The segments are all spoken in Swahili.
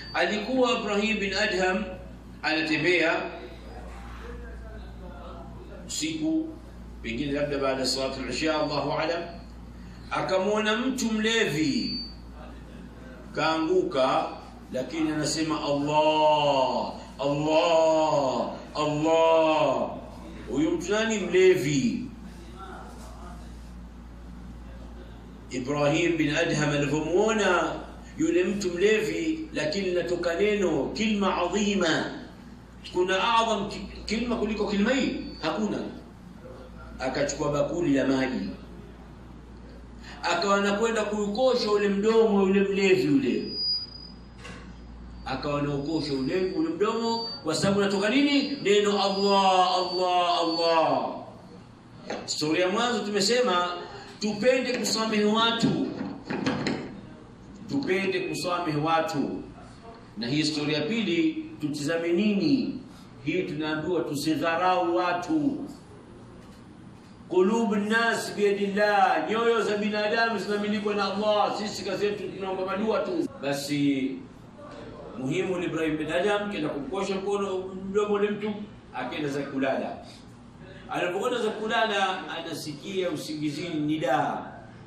Alikuwa Ibrahim bin Adham anatembea siku pengine labda baada ya salatu al-isha, Allahu a'lam, akamwona mtu mlevi kaanguka, lakini anasema Allah Allah Allah. Huyo mtu nani? Mlevi. Ibrahim bin Adham alipomuona yule mtu mlevi, lakini natoka neno kilma adhima, kuna adham kilma kuliko kilma hii hakuna. Akachukua bakuli la maji, akawa anakwenda kuukosha ule mdomo ule mlevi ule, akawa anaukosha ule mdomo, kwa sababu natoka nini? Neno Allah Allah Allah. Storia mwanzo tumesema tupende kusamehe watu, tupende kusamehe watu. Na hii historia pili tutizame nini? Hii tunaambiwa tusidharau watu. Qulub an-nas biyadillah, nyoyo za binadamu zinamilikwa na Allah. Sisi kazi yetu tunaomba madua tu. Basi muhimu Ibrahim bin Adham kenda kumkosha mdomo ule mtu, akaenda za kulala. Alipokwenda za kulala, anasikia usingizini nida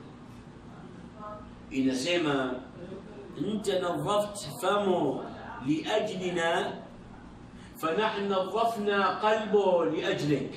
inasema anta nadhaft famo liajlina fanahnu nadhafna qalbo liajlik.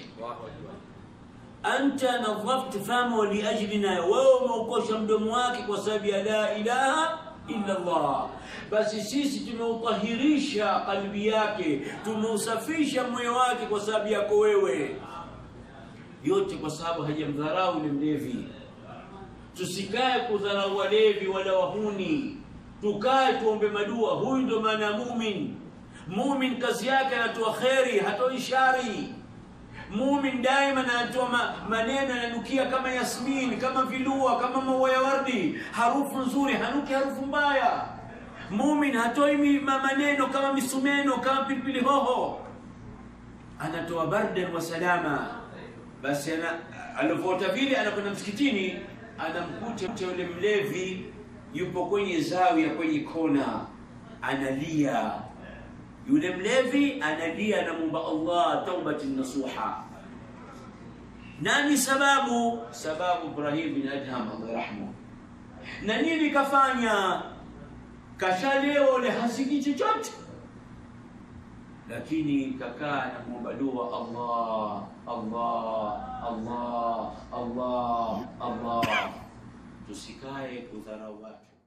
Anta nadhaft famo liajlina, wewe umeukosha mdomo wake kwa sababu ya la ilaha illa Allah. Basi sisi tumeutahirisha kalbi yake, tumeusafisha moyo wake kwa sababu yako wewe. Yote kwa sababu hajamdharau yule mlevi. Tusikae kudharau walevi wala wahuni, tukae tuombe madua. Huyu ndo maana mumin. Mumin kazi yake anatoa khairi, hatoi shari. Mumin daima anatoa maneno yananukia kama yasmin, kama vilua, kama maua ya wardi, harufu nzuri, hanuki harufu mbaya. Mumin hatoi maneno kama misumeno, kama pilipili hoho, anatoa bardan wa salama. Basi alipoota vile, anakwenda msikitini, anamkuta yule mlevi yupo kwenye zawia, kwenye kona, analia. Yule mlevi analia, anamuomba Allah taubatin nasuha. Nani sababu? Sababu Ibrahim bin Adham, Allah yarhamu. Na nini kafanya? Kashalewa ule, hasiki chochote, lakini kakaa anamuomba dua Allah Allah Allah Allah Allah. Tusikae kudharau watu.